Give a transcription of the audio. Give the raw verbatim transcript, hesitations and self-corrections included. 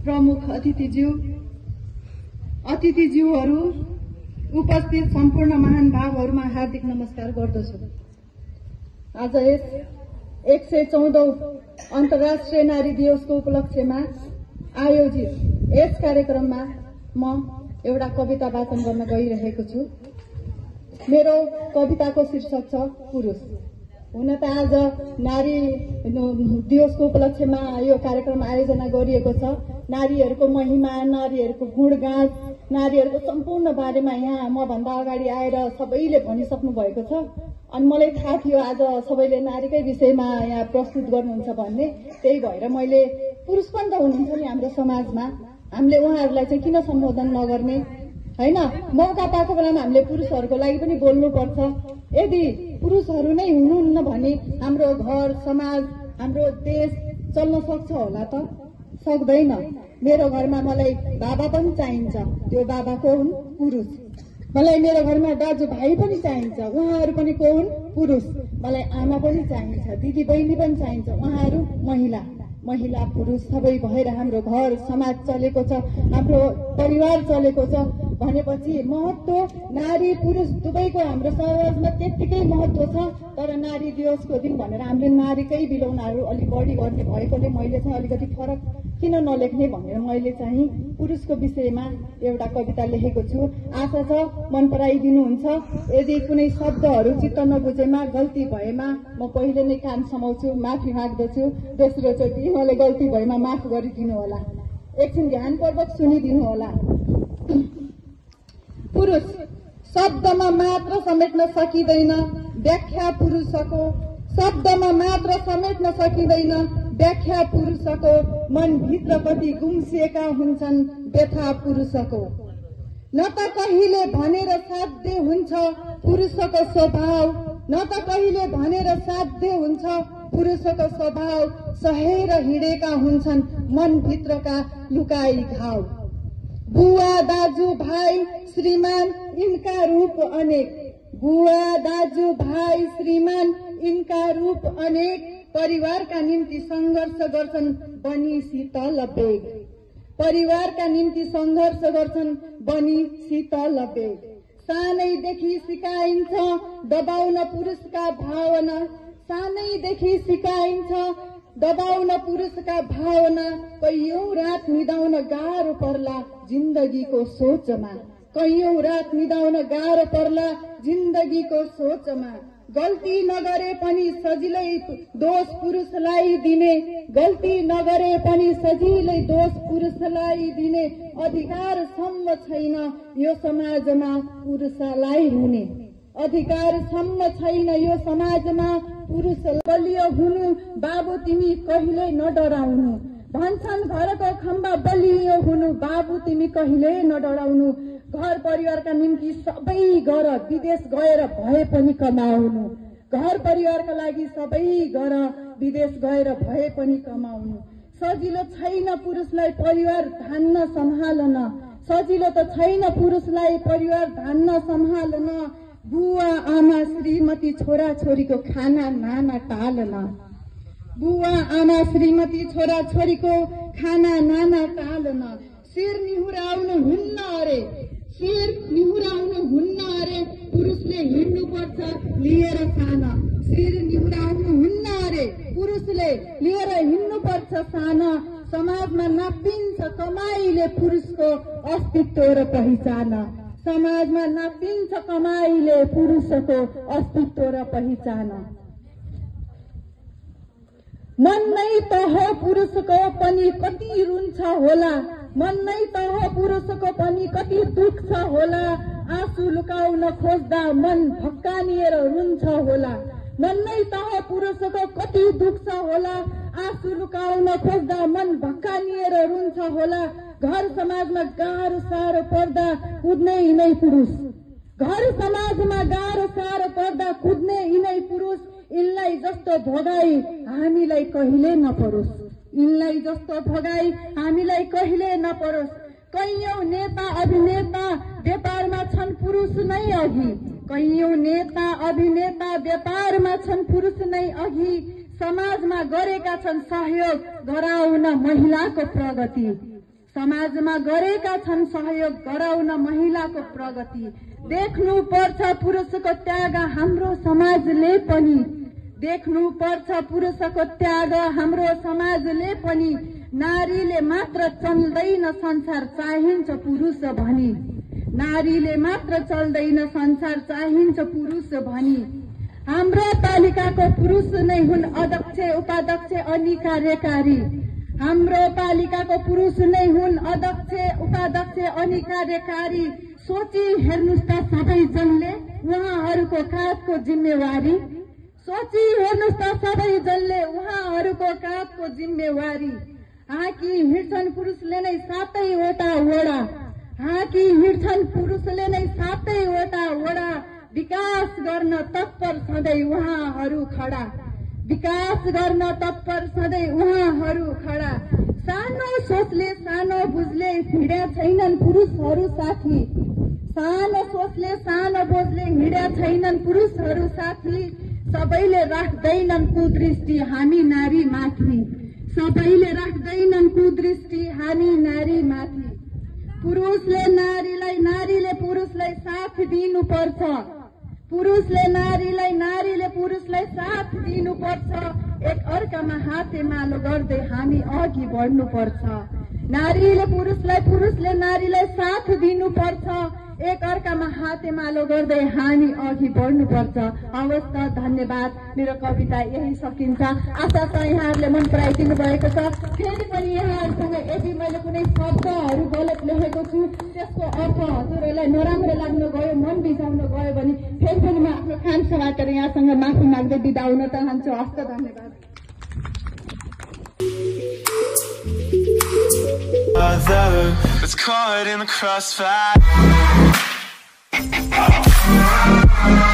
प्रमुख अतिथिज्यू अतिथिज्यूहरू, उपस्थित सम्पूर्ण महानुभावहरूमा हार्दिक नमस्कार गर्दछु। आज यस एक सय चौधौं अन्तर्राष्ट्रिय नारी दिवसको उपलक्ष्यमा आयोजित यस कार्यक्रममा म एउटा कविता वाचन गर्न गइरहेको छु। मेरो कविताको शीर्षक छ पुरुष। हुन त आज नारी दिवसको उपलक्ष्यमा यो कार्यक्रम आयोजना गरिएको छ। नारीहरूको महिमा, नारीहरूको गुणगान, नारीहरूको सम्पूर्ण बारेमा यहाँ म भन्दा अगाडि आएर सबैले भनिसक्नु भएको छ। अनि मलाई थाहा थियो आज सबैले नारीकै विषयमा यहाँ प्रस्तुत गर्नुहुन्छ भन्ने। त्यही भएर मैले पुरुष पनि त हुनुहुन्छ नि हाम्रो समाजमा, हामीले उहाँहरूलाई चाहिँ किन सम्बोधन नगर्ने, हैन? मौका पाएको बेलामा हामीले पुरुषहरूको लागि पनि बोल्नुपर्छ। यदि पुरुषहरू नै हुनुहुन्न भने हाम्रो घर, समाज, हाम्रो देश चल्न सक्छ होला त? सक्दैन। मेरो घरमा मलाई बाबा पनि चाहिन्छ, त्यो बाबा को हुन्? पुरुष। मलाई मेरो घरमा दाजुभाइ पनि चाहिन्छ, उहाँहरू पनि को हुन्? पुरुष। मलाई आमा पनि चाहिन्छ, दिदी बहिनी पनि चाहिन्छ, उहाँहरू महिला। महिला पुरुष सबै भएर हाम्रो घर समाज चलेको छ, हाम्रो परिवार चलेको छ भनेपछि महत्व नारी पुरुष दुवैको हाम्रो समाजमा त्यत्तिकै महत्व छ। तर नारी दिवसको दिन भनेर हामीले नारीकै बिलौनाहरू अलिक बढी गर्ने भएकोले मैले चाहिँ अलिकति फरक किन नलेख्ने भनेर मैले चाहिँ पुरुषको विषयमा एउटा कविता लेखेको छु। आशा छ मन पराइदिनुहुन्छ। यदि कुनै शब्दहरू चित्त नबुझेमा, गल्ती भएमा म पहिले नै कान समाउँछु, माफी माग्दछु। दोस्रो चोटि मलाई गल्ती भएमा माफ गरिदिनु होला। एकछिन ध्यानपूर्वक सुनिदिनु होला। पुरुष शब्दमा मात्र समेट्न सकिँदैन व्याख्या पुरुषको, शब्दमा मात्र समेट्न सकिँदैन व्याख्या पुरुषको, मनभित्र कति गुम्सिएका हुन्छन् व्यथा पुरुषको। न त कहिले भनेर साध्य हुन्छ पुरुषको स्वभाव, न त कहिले भनेर साध्य हुन्छ पुरुषको स्वभाव, सहेर हिँडेका हुन्छन् मनभित्रका लुकाई घाउ। बुवा दाजु भाइ श्रीमान इनका रूप अनेक, बुवा दाजु भाइ श्रीमान इनका रूप अनेक, परिवारका निम्ति संघर्ष गर्छन् बनी शीतल बेग, परिवारका निम्ति संघर्ष गर्छन् बनी शीतल बेग। सानैदेखि सिकाइन्छ दबाउन पुरुषका भावना, सानैदेखि सिकाइन्छ दबाउन पुरुषका भावना, कैयौं रात निदाउन गाह्रो पर्ला जिन्दगीको सोचमा, कैयौं रात निदाउन गाह्रो पर्ला जिन्दगीको सोचमा। गल्ती नगरे पनि सजिलै दोष पुरुषलाई दिने, गल्ती नगरे पनि सजिलै दोष पुरुषलाई दिने, अधिकार सम्म छैन यो समाजमा पुरुषलाई हुने, अधिकार सम्म छैन यो समाजमा पुरुष। बलियो हुनु बाबु तिमी कहिले नडराउनु, भन्छन् घरको खम्बा बलियो हुनु बाबु तिमी कहिले नडराउनु। घर परिवारका निम्ति सबै गर विदेश गएर भए पनि कमाउनु, घर परिवारका लागि सबै गर विदेश गएर भए पनि कमाउनु। सजिलो छैन पुरुषलाई परिवार धान्न सम्हाल्न, सजिलो त छैन पुरुषलाई परिवार धान्न सम्हाल्न। बुवा आमा श्रीमती छोरा छोरीको खाना नाना टाल्न, बुवा आमा श्रीमती छोरा छोरीको खाना नाना टाल्न। शिर निहुराउनु हुन्न अरे, शिर निहुराउनु हुन्न अरे पुरुषले हिँड्नु पर्छ लिएर साना, शिर निहुराउनु हुन्न अरे पुरुषले लिएर हिँड्नु पर्छ साना। समाजमा नापिन्छ कमाइले पुरुषको अस्तित्व र पहिचान, समाजमा नापिन्छ कमाइले पुरुषको अस्तित्व र पहिचान। मन नै त हो पुरुषको पनि कति रुन्छ होला, मन नै त हो पुरुषको पनि कति दुख्छ होला, आँसु लुकाउन खोज्दा मन भक्कानिएर रुन्छ होला, मन नै त हो पुरुषको कति दुख्छ होला, आँसु लुकाउन खोज्दा मन भक्कानिएर रुन्छ होला। घर समाजमा गाह्रो साह्रो पर्दा कुद्ने यिनै पुरुष, घर समाजमा गाह्रो साह्रो पर्दा कुद्ने यिनै पुरुष। यिनलाई जस्तो भगाई हामीलाई कहिले नपरोस्, यिनलाई जस्तो भगाई हामीलाई कहिले नपरोस्। कैयौं नेता अभिनेता व्यापारमा छन् पुरुष नै अघि, कैयौं नेता अभिनेता व्यापारमा छन् पुरुष नै अघि। समाजमा गरेका छन् सहयोग गराउन महिलाको प्रगति, समाजमा गरेका छन् सहयोग गराउन महिलाको प्रगति। देख्नु पर्छ पुरुषको त्याग हाम्रो समाजले पनि, देख्नु पर्छ पुरुषको त्याग हाम्रो समाजले पनि। नारीले मात्र चल्दैन संसार चाहिन्छ पुरुष भनी, नारीले मात्र चल्दैन संसार चाहिन्छ पुरुष भनी। हाम्रो पालिकाको पुरुष नै हुन् अध्यक्ष उपाध्यक्ष अनि कार्यकारी, हाम्रो पालिकाको पुरुष नै हुन् अध्यक्ष उपाध्यक्ष अनि कार्यकारी। सोची हेर्नुस् त सबैजनले उहाँहरूको काँधको जिम्मेवारी, सोची हेर्नुस् त सबैजनले उहाँहरूको काँधको जिम्मेवारी। हाकी हिँड्छन् पुरुषले नै सातैवटा वडा, हाकी हिँड्छन् पुरुषले नै सातैवटा वडा। विकास गर्न तत्पर सधैँ उहाँहरू खडा, विकास गर्न तत्पर सधैँ उहाँहरू खडा। सानो सोचले सानो बुझले हिँड्या छैनन् पुरुषहरू साथी, सानो सोचले सानो बोझले हिँड्या छैनन् पुरुषहरू साथी। सबैले राख्दैनन् कुदृष्टि हामी नारी माथि, सबैले राख्दैनन् कुदृष्टि हामी नारी माथि। पुरुषले नारीलाई नारीले पुरुषलाई साथ दिनुपर्छ, पुरुषले नारीलाई नारीले पुरुषलाई साथ दिनुपर्छ। एक अर्कामा हातेमालो गर्दै हामी अघि बढ्नुपर्छ, नारीले पुरुषलाई पुरुषले नारीलाई साथ दिनुपर्छ। एक अर्कामा हातेमालो गर्दै हामी अघि बढ्नुपर्छ। हवस् त, धन्यवाद। मेरो कविता यही सकिन्छ। आशा छ यहाँहरूले मन पराइदिनु भएको छ। फेरि पनि यहाँहरूसँग यदि मैले कुनै शब्दहरू गलत लेखेको छु, त्यसको अर्थ हजुरहरूलाई नराम्रो लाग्न गयो, मन बिझाउन गयो भने फेरि पनि म आफ्नो खान समातेर यहाँसँग माफी माग्दै बिदा हुन चाहन्छु। हस्त, धन्यवाद। That's caught in the crossfire.